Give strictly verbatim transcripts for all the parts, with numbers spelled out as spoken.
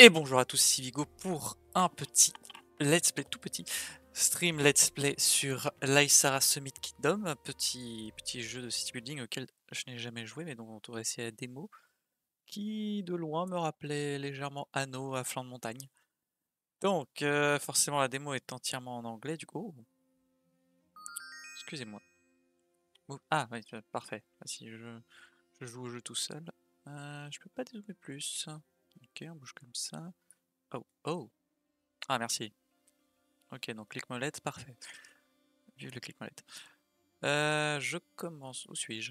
Et bonjour à tous, c'est Vigo pour un petit let's play, tout petit stream let's play sur l'Aysara Summit Kingdom, un petit, petit jeu de city building auquel je n'ai jamais joué mais dont on va essayer la démo, qui de loin me rappelait légèrement Anno à flanc de montagne. Donc euh, forcément la démo est entièrement en anglais du coup. Oh. Excusez-moi. Ah oui, parfait. Si je, je joue au jeu tout seul, euh, je peux pas dézoomer plus. Ok, on bouge comme ça. Oh, oh. Ah merci. Ok, donc clic molette, parfait. Vive le clic molette. Euh, je commence. Où suis-je?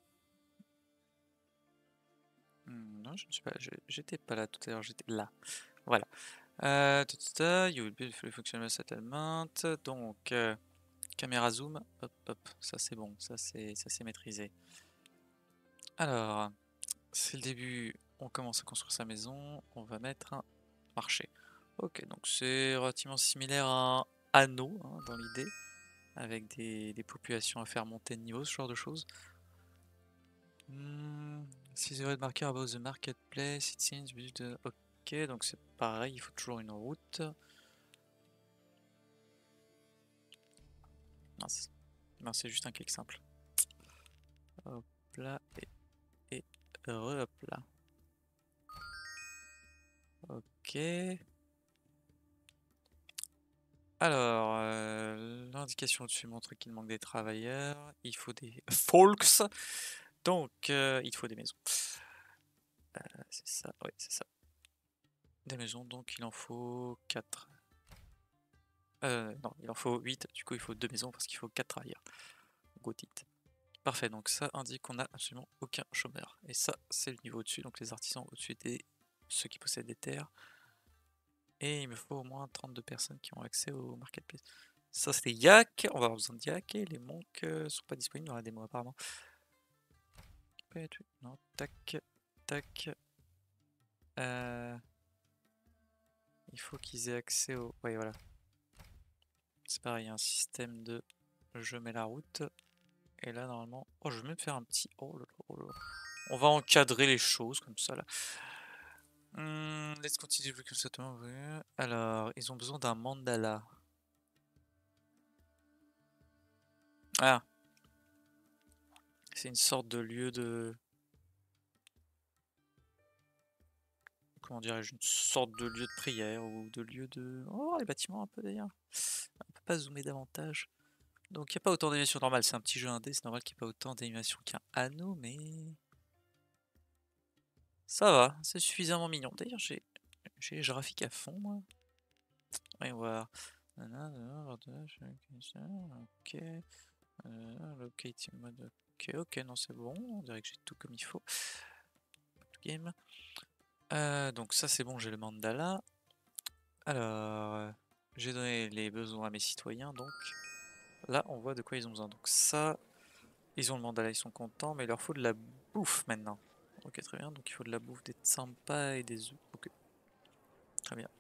hmm, Non, je ne suis pas. J'étais pas là tout à l'heure, j'étais là. Voilà. Euh, you will build fully functional settlement. Donc, euh, caméra zoom. Hop, hop. Ça c'est bon. Ça c'est, ça c'est maîtrisé. Alors, c'est le début. On commence à construire sa maison. On va mettre un marché. Ok, donc c'est relativement similaire à un anneau hein, dans l'idée, avec des, des populations à faire monter de niveau, ce genre de choses. Hmm, six euros de marqueur above the marketplace, it seems build. Ok, donc c'est pareil, il faut toujours une route. Mince, non, c'est juste un clic simple. Hop là, et, et re hop là. Ok. Alors, euh, l'indication au-dessus montre qu'il manque des travailleurs. Il faut des folks. Donc, euh, il faut des maisons. Euh, c'est ça, ouais, c'est ça. Des maisons, donc il en faut quatre. Euh, non, il en faut huit, du coup il faut deux maisons parce qu'il faut quatre travailleurs. Got it. Parfait, donc ça indique qu'on n'a absolument aucun chômeur. Et ça, c'est le niveau au-dessus, donc les artisans au-dessus des ceux qui possèdent des terres. Et il me faut au moins trente-deux personnes qui ont accès au marketplace. Ça c'était Yak, on va avoir besoin de Yak, et les monks euh, sont pas disponibles dans la démo apparemment. Non, tac, tac. Euh, il faut qu'ils aient accès au... Ouais, voilà. C'est pareil, il y a un système de... Je mets la route. Et là, normalement... Oh, je vais même faire un petit... Oh là là, oh là là. On va encadrer les choses, comme ça, là. Hmm, let's continue with settlement. Alors, ils ont besoin d'un mandala. Ah. C'est une sorte de lieu de... Comment dirais-je? Une sorte de lieu de prière ou de lieu de... Oh, les bâtiments un peu d'ailleurs. On peut pas zoomer davantage. Donc, il n'y a pas autant d'animation normale. C'est un petit jeu indé, c'est normal qu'il n'y ait pas autant d'animation qu'un anneau, mais... Ça va, c'est suffisamment mignon. D'ailleurs, j'ai j'ai les graphiques à fond, moi. Voyons voir. Ok. Euh, locate mode. Ok, ok, non, c'est bon. On dirait que j'ai tout comme il faut. Game. Euh, donc, ça, c'est bon, j'ai le mandala. Alors, euh, j'ai donné les besoins à mes citoyens. Donc, là, on voit de quoi ils ont besoin. Donc, ça, ils ont le mandala, ils sont contents, mais il leur faut de la bouffe maintenant. Ok, très bien. Donc, il faut de la bouffe, des tsampas et des œufs. Ok, très bien.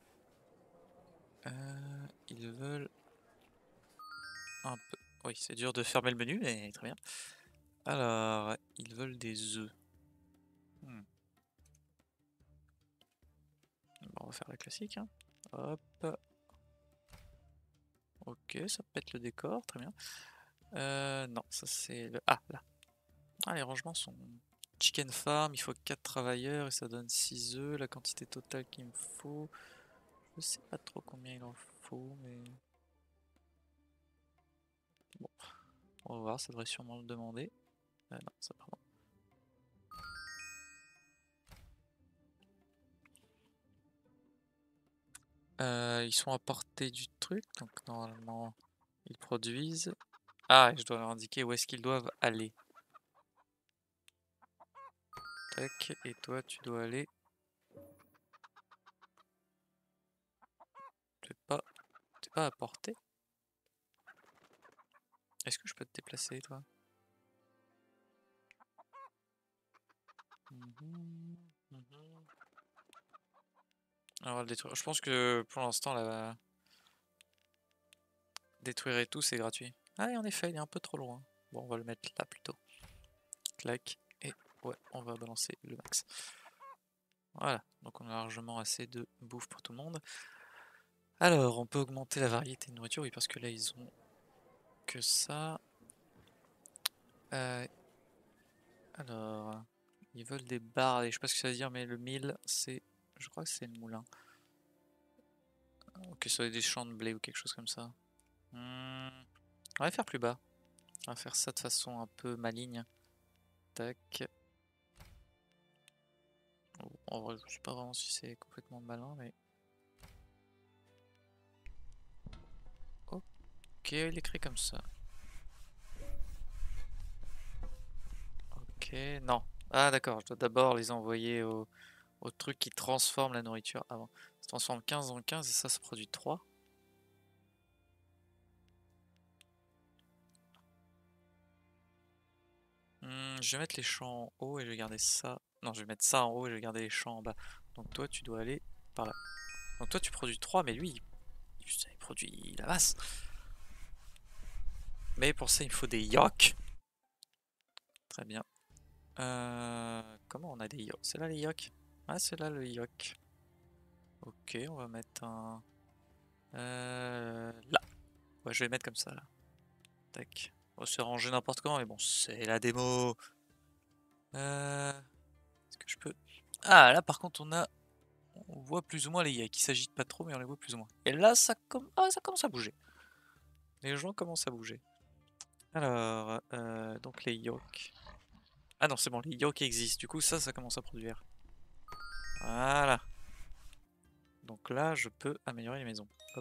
Euh, ils veulent un peu. Oui, c'est dur de fermer le menu, mais très bien. Alors, ils veulent des œufs. Hmm. Bon, on va faire la classique. Hein. Hop. Ok, ça pète le décor, très bien. Euh, non, ça c'est le... Ah, là. Ah, les rangements sont... Chicken farm, il faut quatre travailleurs et ça donne six œufs. La quantité totale qu'il me faut... Je sais pas trop combien il en faut, mais... Bon, on va voir, ça devrait sûrement le demander. Euh, non, ça pardon. Euh, ils sont à portée du truc, donc normalement ils produisent. Ah, je dois leur indiquer où est-ce qu'ils doivent aller. Tac, et toi tu dois aller... T'es pas... T'es pas à portée? Est-ce que je peux te déplacer toi? Mhm, mhm. Alors, détruire. Je pense que pour l'instant, là, détruire et tout, c'est gratuit. Ah, et en effet, il est un peu trop loin. Bon, on va le mettre là plutôt. Clac. Et ouais, on va balancer le max. Voilà, donc on a largement assez de bouffe pour tout le monde. Alors, on peut augmenter la variété de nourriture, oui, parce que là, ils ont que ça. Euh, alors, ils veulent des barres, je sais pas ce que ça veut dire, mais le mille, c'est... Je crois que c'est le moulin. Ok, ça va être des champs de blé ou quelque chose comme ça. Hmm, on va faire plus bas. On va faire ça de façon un peu maligne. Tac. Oh, en vrai, je sais pas vraiment si c'est complètement malin, mais... Ok, il est créé comme ça. Ok, non. Ah d'accord, je dois d'abord les envoyer au, au truc qui transforme la nourriture avant. Ça transforme quinze en quinze et ça, ça produit trois. Hmm, je vais mettre les champs en haut et je vais garder ça. Non, je vais mettre ça en haut et je vais garder les champs en bas. Donc toi, tu dois aller par là. Donc toi, tu produis trois, mais lui, il, il produit la masse. Mais pour ça, il me faut des yoks. Très bien. Euh, comment on a des yoks? C'est là les yoks? Ah, c'est là le yok. Ok, on va mettre un... Euh, là. Ouais, je vais mettre comme ça, là. Tac. On va se ranger n'importe comment, mais bon, c'est la démo. Euh... Est-ce que je peux... Ah, là, par contre, on a... On voit plus ou moins les yaks. Ils s'agitent pas trop, mais on les voit plus ou moins. Et là, ça, com... ah, ça commence à bouger. Les gens commencent à bouger. Alors, euh, donc les yoks. Ah non, c'est bon, les yoks existent. Du coup, ça, ça commence à produire. Voilà. Donc là, je peux améliorer les maisons. Hop.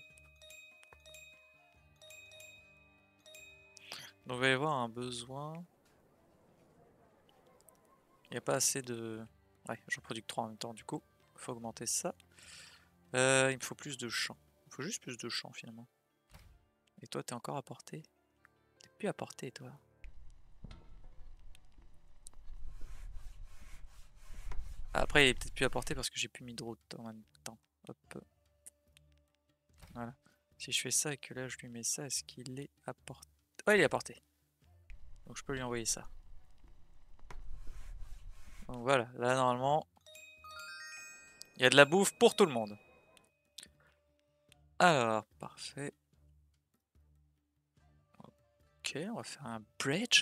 Donc il va y avoir un besoin. Il n'y a pas assez de... Ouais, j'en produis que trois en même temps, du coup. Il faut augmenter ça. Euh, il me faut plus de champs. Il me faut juste plus de champs, finalement. Et toi, t'es encore à portée? T'es plus à portée, toi. Après, il est peut-être plus à portée parce que j'ai plus mis de route en même temps. Hop. Voilà. Si je fais ça et que là, je lui mets ça, est-ce qu'il est à portée? Ouais, il est à portée. Donc je peux lui envoyer ça. Donc voilà, là, normalement, il y a de la bouffe pour tout le monde. Alors, parfait. Ok, on va faire un bridge.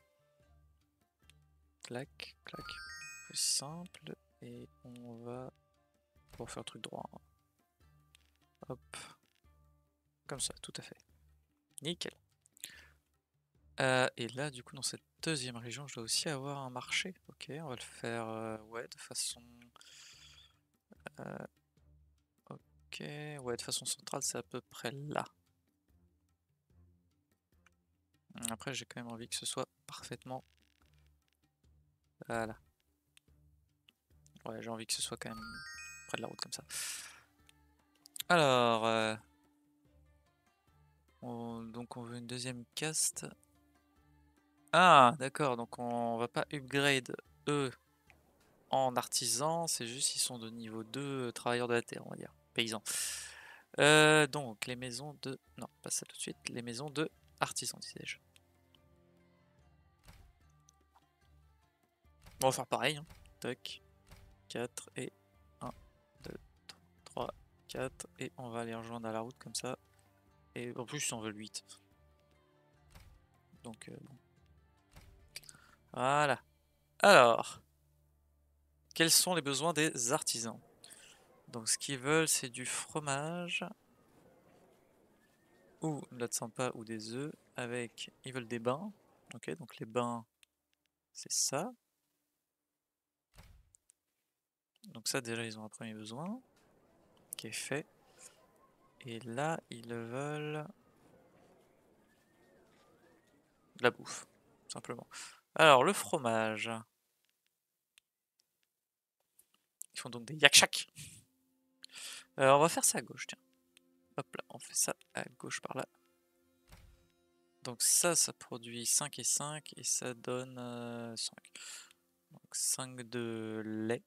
Clac, clac. Plus simple. Et on va pouvoir faire un truc droit. Hop. Comme ça, tout à fait. Nickel. Euh, et là, du coup, dans cette deuxième région, je dois aussi avoir un marché. Ok, on va le faire euh, ouais, de façon... Euh, ok, ouais, de façon centrale, c'est à peu près là. Après, j'ai quand même envie que ce soit parfaitement... Voilà. Ouais, j'ai envie que ce soit quand même près de la route, comme ça. Alors... Euh, on, donc on veut une deuxième caste. Ah, d'accord, donc on va pas upgrade eux en artisan, c'est juste qu'ils sont de niveau deux euh, travailleurs de la terre, on va dire, paysans. Euh, donc les maisons de... Non, pas ça tout de suite, les maisons de artisans, disais-je. On va faire pareil, hein. Tac, quatre et un, deux, trois, quatre, et on va les rejoindre à la route comme ça. Et en plus, ils en veulent huit. Donc, euh, bon. Voilà. Alors, quels sont les besoins des artisans? Donc, ce qu'ils veulent, c'est du fromage, ou de la sympa, ou des œufs, avec... Ils veulent des bains. Ok, donc les bains, c'est ça. Donc ça, déjà, ils ont un premier besoin, qui est fait. Et là, ils veulent... de la bouffe, simplement. Alors, le fromage. Ils font donc des yakshak. Euh, on va faire ça à gauche, tiens. Hop là, on fait ça à gauche par là. Donc ça, ça produit cinq et cinq et ça donne euh, cinq. Donc cinq de lait.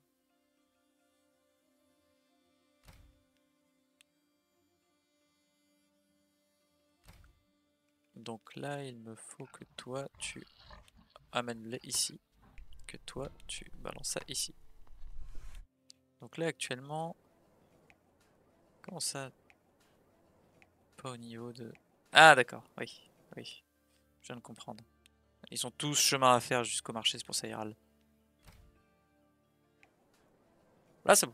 Donc là, il me faut que toi, tu amènes le lait ici. Que toi, tu balances ça ici. Donc là actuellement... Comment ça? Pas au niveau de... Ah d'accord, oui, oui. Je viens de comprendre. Ils ont tous chemin à faire jusqu'au marché, c'est pour ça ils râlent. Là c'est bon.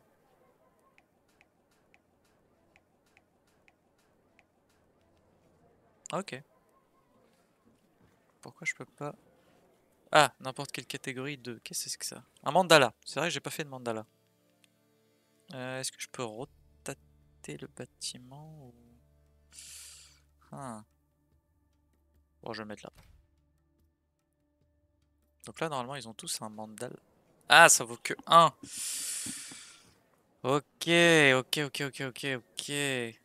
Ok. Pourquoi je peux pas... Ah, n'importe quelle catégorie de... Qu'est-ce que c'est que ça? Un mandala. C'est vrai que j'ai pas fait de mandala. Euh, Est-ce que je peux rotater le bâtiment ou... Ah. Bon, je vais le mettre là. Donc là, normalement, ils ont tous un mandal. Ah, ça vaut que un. Ok, ok, ok, ok, ok, ok.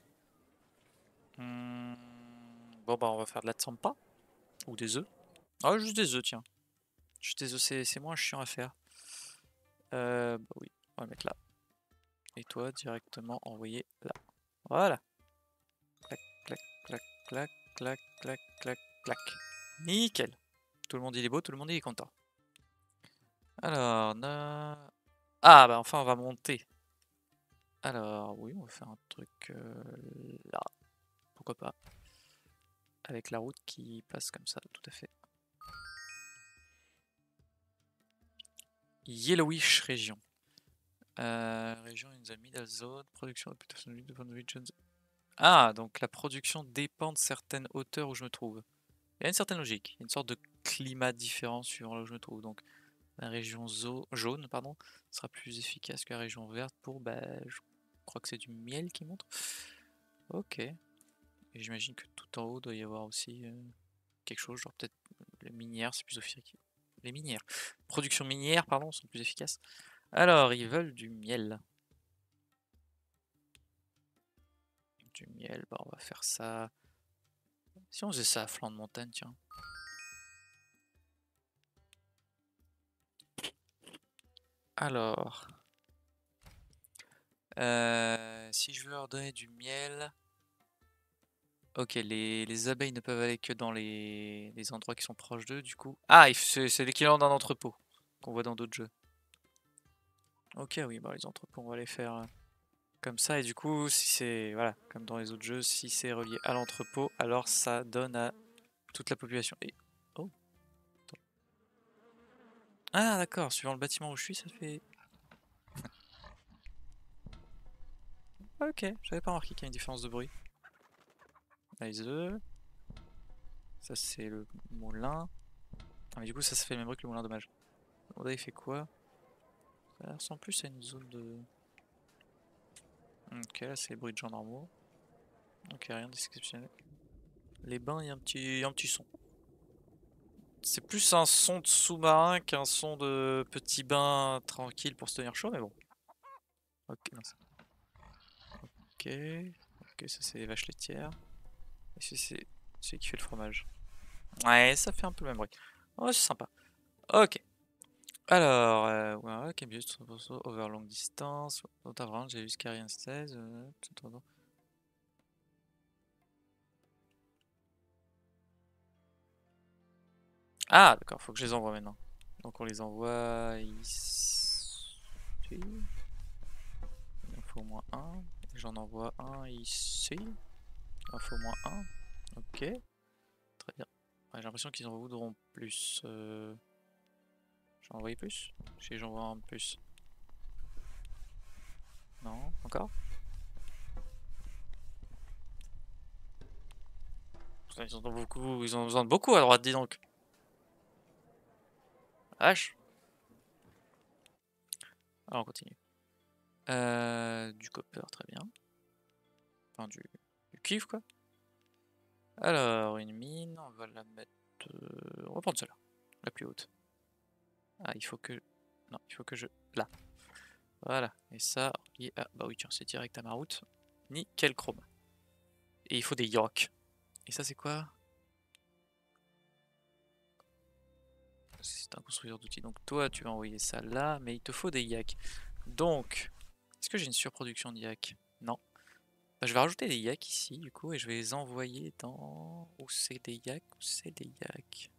Hmm. Bon, bah, on va faire de la tsampa. Ou des œufs. Ah, juste des œufs, tiens. Juste des œufs, c'est c'est moins chiant à faire. Euh, bah oui, on va le mettre là. Et toi, directement envoyer là. Voilà. Clac, clac, clac, clac, clac, clac, clac, clac. Nickel. Tout le monde il est beau, tout le monde il est content. Alors, na- ah bah enfin on va monter. Alors oui, on va faire un truc euh, là. Pourquoi pas. Avec la route qui passe comme ça, tout à fait. Yellowish région. Euh, région in the middle zone. Production de regions. Ah, donc la production dépend de certaines hauteurs où je me trouve. Il y a une certaine logique. Il y a une sorte de climat différent suivant là où je me trouve. Donc la région zo- jaune pardon, sera plus efficace que la région verte pour, bah, je crois que c'est du miel qui montre. Ok. Et j'imagine que tout en haut doit y avoir aussi euh, quelque chose, genre peut-être les minières, c'est plus efficace. Les minières. Production minière, pardon, sont plus efficaces. Alors, ils veulent du miel. Du miel, bah on va faire ça. Si on faisait ça à flanc de montagne, tiens. Alors, euh, si je veux leur donner du miel, ok, les, les abeilles ne peuvent aller que dans les, les endroits qui sont proches d'eux, du coup. Ah, il f- c'est c'est l'équivalent d'un entrepôt qu'on voit dans d'autres jeux. Ok, oui, bah les entrepôts, on va les faire euh, comme ça. Et du coup, si c'est, voilà, comme dans les autres jeux, si c'est relié à l'entrepôt, alors ça donne à toute la population. Et... Oh, attends. Ah, d'accord, suivant le bâtiment où je suis, ça fait... Ok, j'avais pas remarqué qu'il y a une différence de bruit. Les œufs. Ça, c'est le moulin. Ah, mais du coup, ça, ça fait le même bruit que le moulin, dommage. Là, il fait quoi? Ça ressemble plus à une zone de... Ok, là, c'est les bruits de gens normaux. Ok, rien d'exceptionnel. Les bains, il y a un petit, un petit son. C'est plus un son de sous-marin qu'un son de petit bain tranquille pour se tenir chaud, mais bon. Ok, non, ça- ok, ok, ça c'est les vaches laitières. Et c'est c'est celui qui fait le fromage. Ouais, ça fait un peu le même bruit. Oh, c'est sympa. Ok. Alors, euh, ouais, ok, bien, over long distance. Out of range, j'ai vu Scarian seize. Euh, ah, d'accord, faut que je les envoie maintenant. Donc on les envoie ici. Il en faut au moins un. J'en envoie un ici. Il en faut au moins un. Ok, très bien. Ouais, j'ai l'impression qu'ils en voudront plus. Euh... J'en envoie plus? Si j'envoie un de plus. Non, encore? Putain, ils en ont beaucoup, ils ont besoin de beaucoup à droite, dis donc. H. Alors on continue. Euh, du copper, très bien. Enfin, du, du cuivre, quoi. Alors, une mine, on va la mettre... euh, on va prendre celle-là, la plus haute. Ah, il faut que... Non, il faut que je... Là. Voilà. Et ça... y- Ah, bah oui, tiens, c'est direct à ma route. Nickel chrome. Et il faut des yorks. Et ça, c'est quoi? C'est un constructeur d'outils. Donc toi, tu vas envoyer ça là, mais il te faut des yaks. Donc, est-ce que j'ai une surproduction de yaks? Non. Bah, je vais rajouter des yaks ici, du coup, et je vais les envoyer dans... Où c'est des yaks? Où c'est des yaks?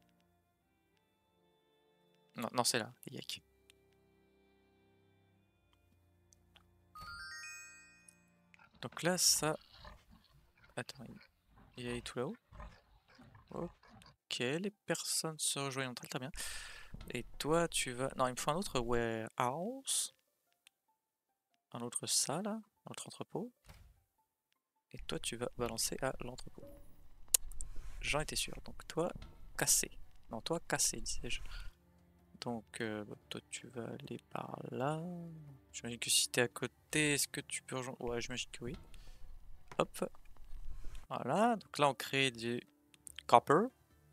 Non, non, c'est là, les yaks. Donc là, ça... Attends, il est tout là-haut. Ok, les personnes se rejoignent entre elles, très bien. Et toi, tu vas... Non, il me faut un autre warehouse. Un autre salle, un autre entrepôt. Et toi, tu vas balancer à l'entrepôt. J'en étais sûr. Donc toi, casser. Non, toi, casser, disais-je. Donc, euh, bah, toi, tu vas aller par là. J'imagine que si t'es à côté, est-ce que tu peux rejoindre... Ouais, j'imagine que oui. Hop. Voilà. Donc là, on crée du copper.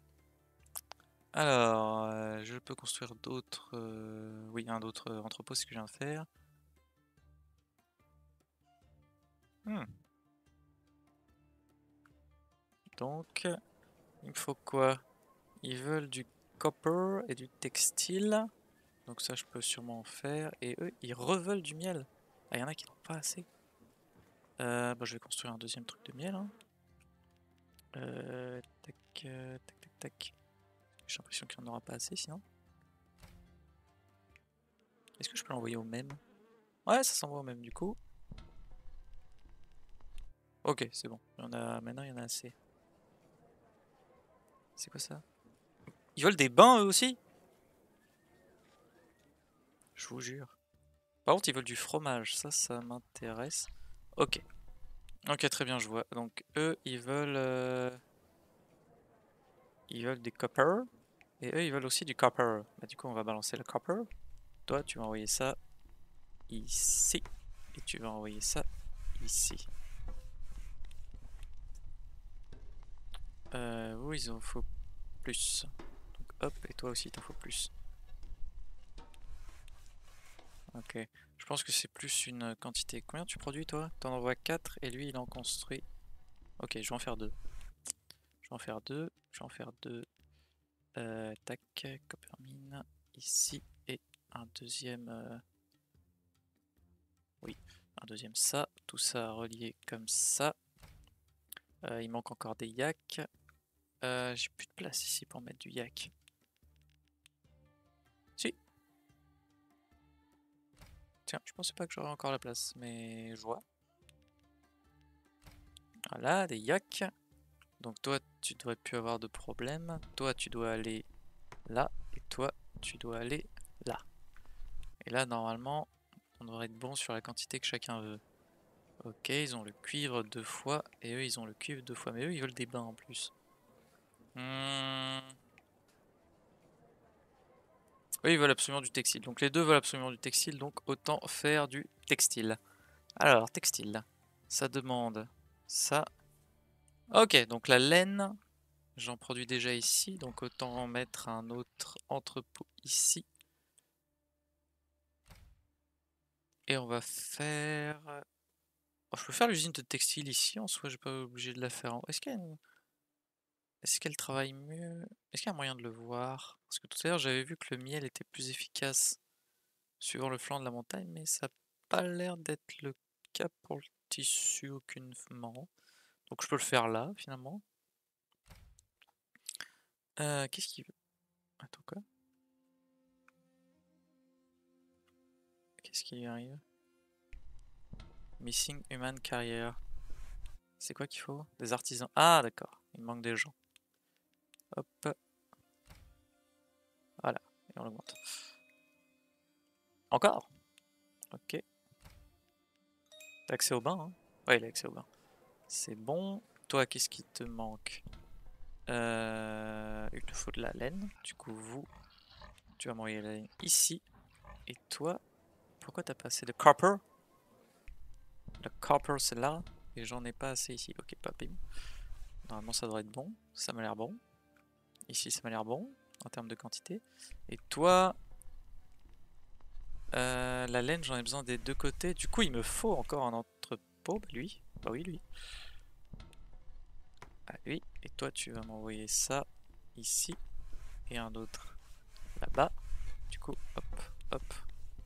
Alors, euh, je peux construire d'autres... euh, Oui, un autre euh, entrepôt, c'est ce que je viens de faire. Hmm. Donc, il me faut quoi? Ils veulent du copper et du textile. Donc ça, je peux sûrement en faire. Et eux, ils reveulent du miel. Ah, il y en a qui n'ont pas assez. Euh, bah, je vais construire un deuxième truc de miel. Hein. Euh, tac, euh, tac, tac, tac. J'ai l'impression qu'il n'y en aura pas assez sinon. Est-ce que je peux l'envoyer au même? Ouais, ça s'envoie au même du coup. Ok, c'est bon. Il y en a... Maintenant, il y en a assez. C'est quoi ça? Ils veulent des bains eux aussi? Je vous jure. Par contre, ils veulent du fromage. Ça, ça m'intéresse. Ok. Ok, très bien, je vois. Donc, eux, ils veulent... euh, Ils veulent du copper. Et eux, ils veulent aussi du copper. Bah, du coup, on va balancer le copper. Toi, tu vas envoyer ça ici. Et tu vas envoyer ça ici. Euh, vous, il en faut plus. Donc, hop, et toi aussi, il t'en faut plus. Ok. Je pense que c'est plus une quantité. Combien tu produis, toi? T'en envoies quatre et lui, il en construit. Ok, je vais en faire deux. Je vais en faire deux. Je vais en faire deux. Euh, tac, copper mine ici. Et un deuxième... euh, Oui, un deuxième ça. Tout ça relié comme ça. Euh, il manque encore des yaks. Euh, j'ai plus de place ici pour mettre du yak. Si. Tiens, je pensais pas que j'aurais encore la place, mais je vois. Voilà, des yaks. Donc toi, tu devrais plus avoir de problème. Toi, tu dois aller là. Et toi, tu dois aller là. Et là, normalement, on devrait être bon sur la quantité que chacun veut. Ok, ils ont le cuivre deux fois. Et eux, ils ont le cuivre deux fois. Mais eux, ils veulent des bains en plus. Hmm. Eux, ils veulent absolument du textile. Donc les deux veulent absolument du textile. Donc autant faire du textile. Alors, textile. Ça demande ça. Ok, donc la laine, j'en produis déjà ici. Donc autant en mettre un autre entrepôt ici. Et on va faire... Oh, je peux faire l'usine de textile ici en soi, je suis pas obligé de la faire en... Est-ce qu'elle Est-ce qu'elle travaille mieux? Est-ce qu'il y a moyen de le voir? Parce que tout à l'heure j'avais vu que le miel était plus efficace suivant le flanc de la montagne, mais ça n'a pas l'air d'être le cas pour le tissu aucunement. Donc je peux le faire là finalement. Euh, qu'est-ce qu'il veut? Attends quoi? Qu'est-ce qui lui arrive? Missing Human Carrier. C'est quoi qu'il faut? Des artisans. Ah d'accord, il manque des gens. Hop. Voilà, et on l'augmente. Encore? Ok. T'as accès au bain, hein? Ouais, il a accès au bain. C'est bon. Toi, qu'est-ce qui te manque? Euh, il te faut de la laine. Du coup, vous, tu vas m'envoyer la laine ici. Et toi, pourquoi t'as pas assez de copper? Le copper, c'est là. Et j'en ai pas assez ici. Ok, pas bim. Normalement, ça devrait être bon. Ça m'a l'air bon. Ici, ça m'a l'air bon en termes de quantité. Et toi, euh, la laine, j'en ai besoin des deux côtés. Du coup, il me faut encore un entrepôt. Bah, lui. Bah oui, lui. Ah, lui. Et toi, tu vas m'envoyer ça ici. Et un autre là-bas. Du coup, hop, hop.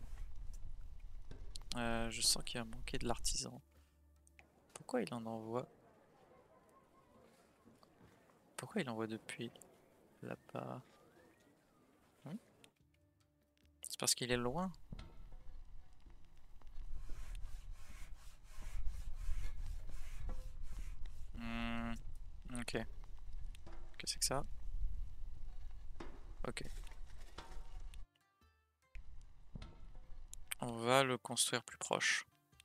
Euh, je sens qu'il va manquer de l'artisan. Pourquoi il en envoie? Pourquoi il envoie depuis là-bas? Hmm, c'est parce qu'il est loin? Hmm, ok. Qu'est-ce que c'est que ça? Ok. On va le construire plus proche.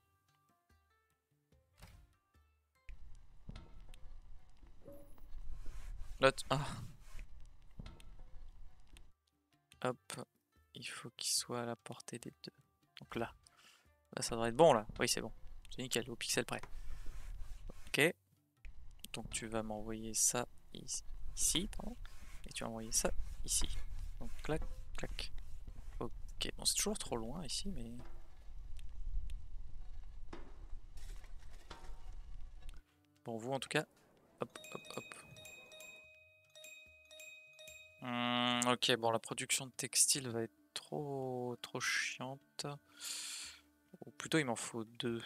Là, ah. Hop. Il faut qu'il soit à la portée des deux. Donc là. Là, ça devrait être bon, là. Oui, c'est bon. C'est nickel, au pixel près. Ok. Donc tu vas m'envoyer ça ici. Ici, pardon. Et tu vas envoyer ça ici. Donc clac, clac. Ok. Bon, c'est toujours trop loin ici, mais... Pour vous, en tout cas. Hop, hop, hop. Hum, ok, bon, la production de textile va être trop, trop chiante. Ou plutôt, il m'en faut deux.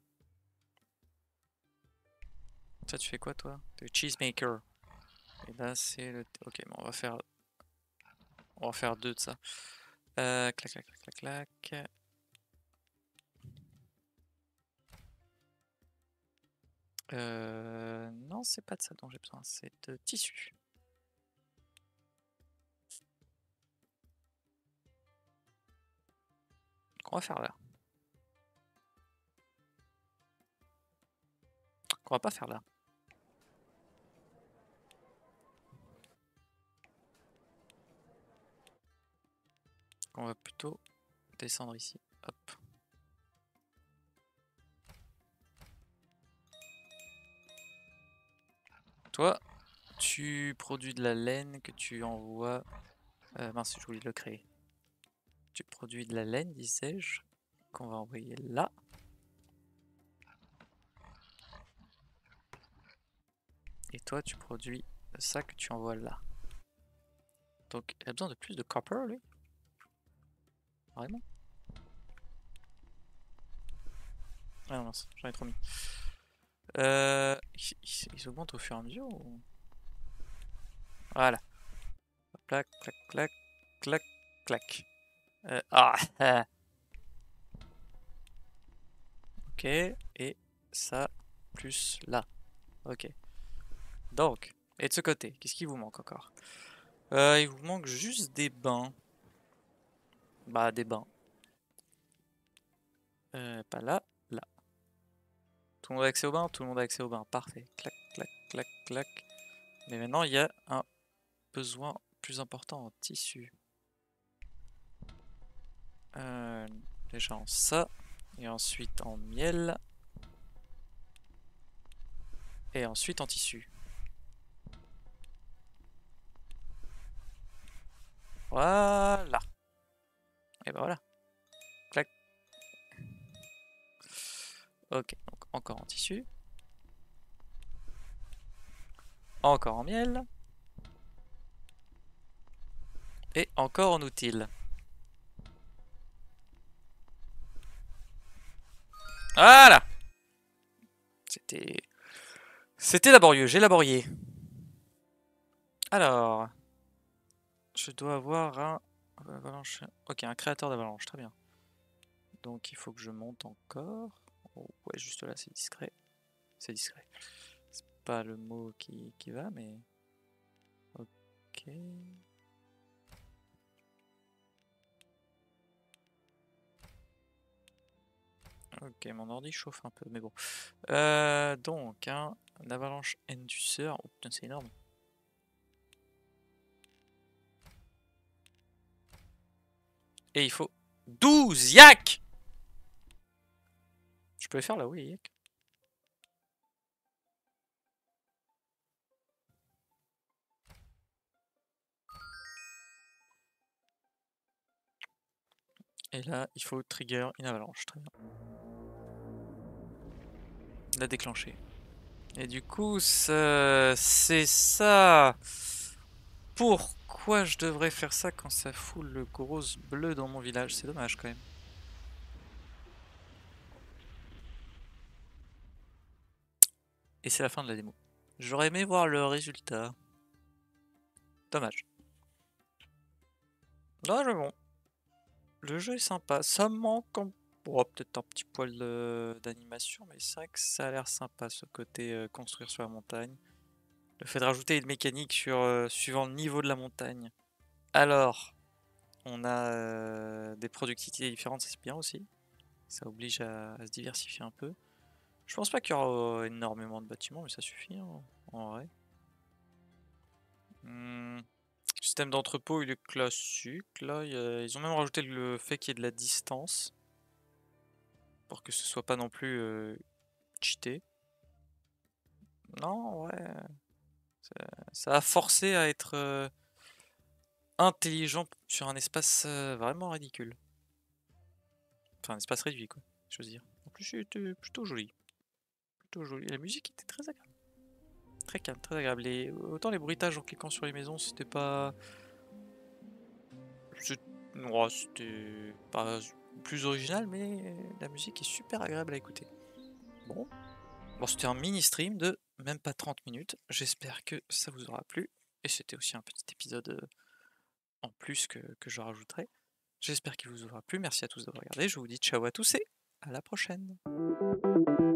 Ça, tu fais quoi, toi? Le cheesemaker. Et là, c'est le... Ok, bon, on va faire... On va faire deux de ça. Euh, clac, clac, clac, clac, clac. Euh, non, c'est pas de ça dont j'ai besoin, c'est de tissu. Qu'on va faire là. Qu'on va pas faire là. On va plutôt descendre ici. Hop. Toi, tu produis de la laine que tu envoies... Euh, mince, je voulais le créer. Tu produis de la laine, disais-je, qu'on va envoyer là. Et toi, tu produis ça que tu envoies là. Donc, il a besoin de plus de copper, lui? Vraiment? Ah non, mince, j'en ai trop mis. Euh, ils, ils- ils augmentent au fur et à mesure ou... Voilà. Clac, clac, clac, clac, clac. Euh, ah, ah. Ok, et ça, plus là. Ok. Donc, et de ce côté, qu'est-ce qui vous manque encore? euh, Il vous manque juste des bains. Bah, des bains. Euh, pas là, là. Tout le monde a accès aux bains? Tout le monde a accès aux bains. Parfait. Clac, clac, clac, clac. Mais maintenant, il y a un besoin plus important en tissu. Euh, déjà en ça. Et ensuite en miel. Et ensuite en tissu. Voilà. Et ben voilà. Clac. Ok, donc encore en tissu. Encore en miel. Et encore en outil. Voilà. C'était... C'était laborieux, j'ai laborié. Alors... Je dois avoir un... Avalanche... Ok, un créateur d'avalanche, très bien. Donc il faut que je monte encore. Oh, ouais, juste là, c'est discret. C'est discret. C'est pas le mot qui, qui va, mais... Ok... Ok, mon ordi chauffe un peu, mais bon. Euh, donc, hein, un avalanche induceur. Oh putain, c'est énorme. Et il faut douze yak. Je peux les faire là, oui, yak. Et là, il faut trigger une avalanche. Très bien. La déclencher. Et du coup, c'est ça. Pourquoi je devrais faire ça quand ça fout le gros bleu dans mon village? C'est dommage quand même. Et c'est la fin de la démo. J'aurais aimé voir le résultat. Dommage. Non, mais bon. Le jeu est sympa. Ça manque un Bon, peut-être un petit poil de- d'animation, mais c'est vrai que ça a l'air sympa ce côté euh, construire sur la montagne. Le fait de rajouter une mécanique sur, euh, suivant le niveau de la montagne. Alors, on a euh, des productivités différentes, c'est bien aussi. Ça oblige à, à se diversifier un peu. Je pense pas qu'il y aura euh, énormément de bâtiments, mais ça suffit hein, en vrai. Hmm. Système d'entrepôt, il est classique. Là, il y a- ils ont même rajouté le fait qu'il y ait de la distance pour que ce soit pas non plus euh, cheaté. Non, ouais, ça, ça a forcé à être euh, intelligent sur un espace euh, vraiment ridicule. Enfin, un espace réduit, quoi, je veux dire. En plus, c'était plutôt joli. Plutôt joli. La musique était très agréable. Très calme, très agréable. Et autant les bruitages en cliquant sur les maisons, c'était pas. c'est- ouais, c'était pas plus original, mais la musique est super agréable à écouter. Bon, bon c'était un mini stream de même pas trente minutes. J'espère que ça vous aura plu. Et c'était aussi un petit épisode euh, en plus que, que je rajouterai. J'espère qu'il vous aura plu. Merci à tous d'avoir regardé. Je vous dis ciao à tous et à la prochaine.